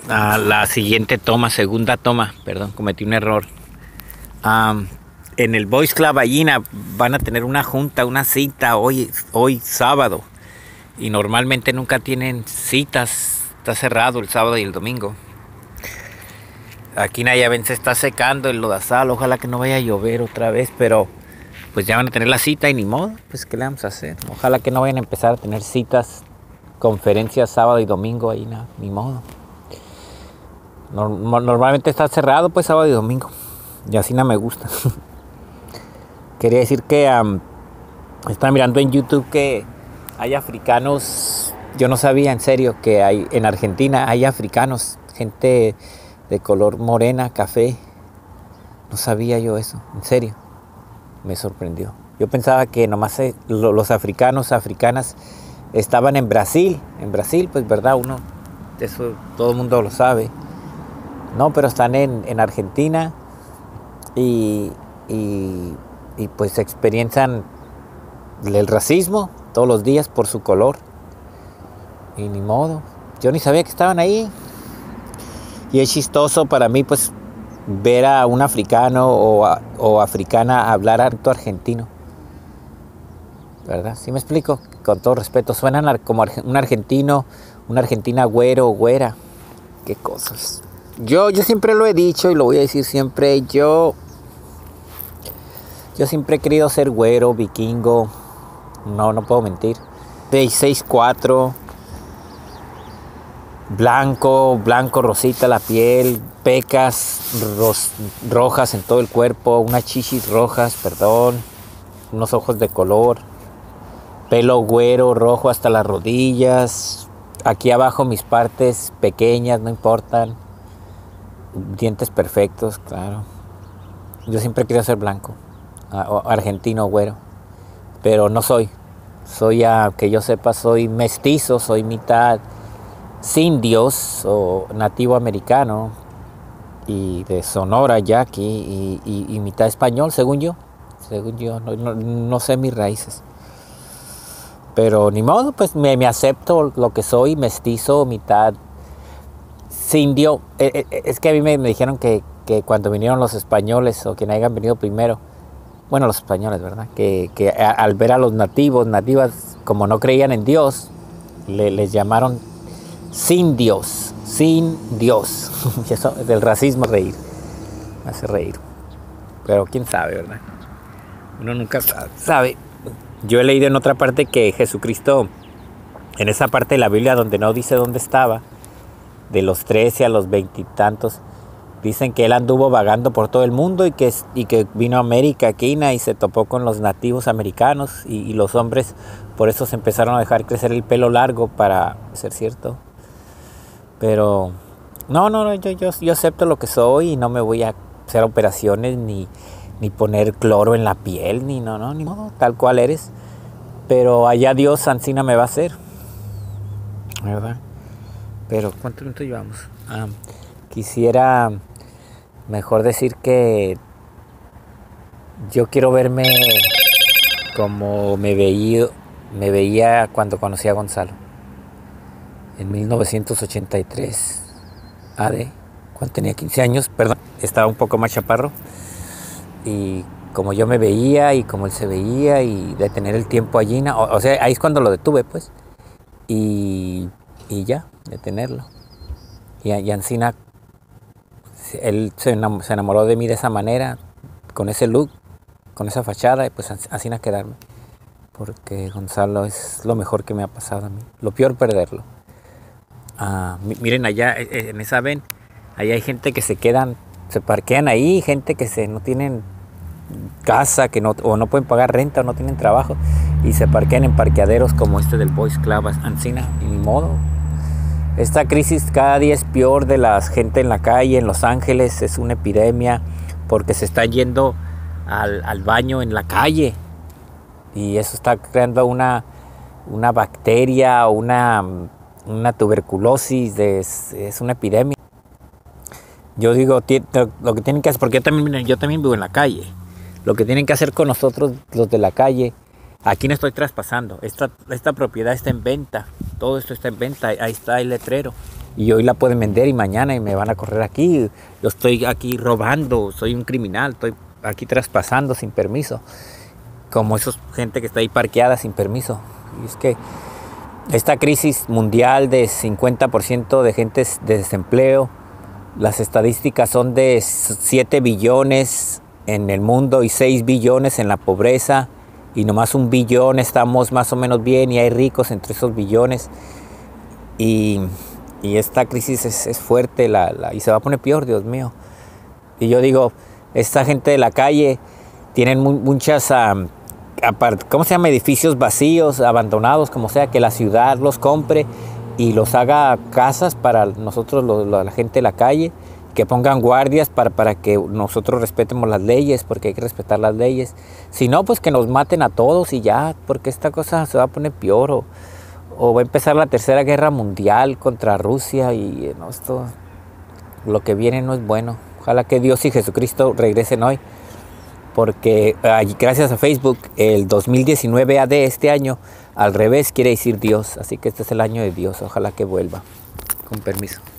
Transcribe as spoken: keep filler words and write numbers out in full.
a la siguiente toma, segunda toma, perdón, cometí un error. Um, en el Boys Club Ballina van a tener una junta, una cita hoy, hoy sábado. Y normalmente nunca tienen citas, está cerrado el sábado y el domingo. Aquí Nayaben se está secando el lodazal, ojalá que no vaya a llover otra vez, pero pues ya van a tener la cita y ni modo, pues qué le vamos a hacer. Ojalá que no vayan a empezar a tener citas, conferencias sábado y domingo ahí, no, ni modo. Normalmente está cerrado pues sábado y domingo, y así no me gusta. Quería decir que um, estaba mirando en YouTube que hay africanos, yo no sabía en serio que hay en Argentina hay africanos, gente de color morena, café. No sabía yo eso, en serio. Me sorprendió. Yo pensaba que nomás los africanos, africanas estaban en Brasil. En Brasil, pues verdad, uno, eso todo el mundo lo sabe. No, pero están en, en Argentina y, y, y pues experiencian el racismo todos los días por su color. Y ni modo. Yo ni sabía que estaban ahí. Y es chistoso para mí, pues, ver a un africano o, a, o africana hablar harto argentino. ¿Verdad? ¿Sí me explico? Con todo respeto. Suenan como un argentino, una argentina güero o güera. Qué cosas. Yo, yo siempre lo he dicho y lo voy a decir siempre. Yo, yo siempre he querido ser güero, vikingo. No, no puedo mentir. seis cuatro. Blanco, blanco, rosita la piel, pecas ros, rojas en todo el cuerpo, unas chichis rojas, perdón, unos ojos de color, pelo güero, rojo hasta las rodillas, aquí abajo mis partes pequeñas, no importan, dientes perfectos, claro. Yo siempre quería ser blanco, argentino, güero, pero no soy, soy, a que yo sepa, soy mestizo, soy mitad indios o nativo americano y de Sonora, Yaqui y, y, y mitad español, según yo, según yo, no, no, no sé mis raíces, pero ni modo, pues me, me acepto lo que soy, mestizo, mitad indio. Eh, eh, es que a mí me, me dijeron que, que cuando vinieron los españoles o quien hayan venido primero, bueno, los españoles, ¿verdad? Que, que a, al ver a los nativos, nativas, como no creían en Dios, le, les llamaron sin Dios, sin Dios. Y eso del racismo, reír, me hace reír. Pero quién sabe, ¿verdad? Uno nunca sabe. Yo he leído en otra parte que Jesucristo, en esa parte de la Biblia donde no dice dónde estaba, de los trece a los veintitantos, dicen que él anduvo vagando por todo el mundo y que, y que vino a América, aquí, y se topó con los nativos americanos y, y los hombres por eso se empezaron a dejar crecer el pelo largo para ser cierto. Pero no, no, no, yo, yo, yo acepto lo que soy y no me voy a hacer operaciones ni, ni poner cloro en la piel, ni no, no, ni modo, tal cual eres. Pero allá Dios Ancina me va a hacer, ¿verdad? Pero ¿cuánto minutos llevamos? Ah, quisiera mejor decir que yo quiero verme como me veía, me veía cuando conocí a Gonzalo. En mil novecientos ochenta y tres, A D, cuando tenía quince años, perdón, estaba un poco más chaparro. Y como yo me veía y como él se veía y de tener el tiempo allí, o, o sea, ahí es cuando lo detuve, pues. Y, y ya, de tenerlo. Y, y Ancina, él se enamoró de mí de esa manera, con ese look, con esa fachada, y pues Ancina quedarme. Porque Gonzalo es lo mejor que me ha pasado a mí. Lo peor, perderlo. Ah, miren allá, en esa ven, allá hay gente que se quedan, se parquean ahí, gente que se no tienen casa, que no, o no pueden pagar renta o no tienen trabajo y se parquean en parqueaderos como este del Boys Club Ancina, y ni modo. Esta crisis cada día es peor de la gente en la calle, en Los Ángeles, es una epidemia porque se están yendo al, al baño en la calle y eso está creando una, una bacteria o una... una tuberculosis, de, es, es una epidemia. Yo digo, lo que tienen que hacer, porque yo también, yo también vivo en la calle, lo que tienen que hacer con nosotros, los de la calle, aquí no estoy traspasando, esta, esta propiedad está en venta, todo esto está en venta, ahí está el letrero, y hoy la pueden vender y mañana y me van a correr aquí. Yo estoy aquí robando, soy un criminal, estoy aquí traspasando sin permiso, como esa gente que está ahí parqueada sin permiso. Y es que esta crisis mundial de cincuenta por ciento de gente de desempleo, las estadísticas son de siete billones en el mundo y seis billones en la pobreza, y nomás un billón estamos más o menos bien y hay ricos entre esos billones. Y, y esta crisis es, es fuerte la, la, y se va a poner peor, Dios mío. Y yo digo, esta gente de la calle tienen mu muchas, um, ¿cómo se llama? Edificios vacíos, abandonados, como sea, que la ciudad los compre y los haga casas para nosotros, lo, lo, la gente de la calle, que pongan guardias para, para que nosotros respetemos las leyes, porque hay que respetar las leyes. Si no, pues que nos maten a todos y ya, porque esta cosa se va a poner peor, o, o va a empezar la tercera guerra mundial contra Rusia, y no, esto, lo que viene no es bueno. Ojalá que Dios y Jesucristo regresen hoy, porque eh, gracias a Facebook el dos mil diecinueve A D este año al revés quiere decir Dios, así que este es el año de Dios. Ojalá que vuelva. Con permiso.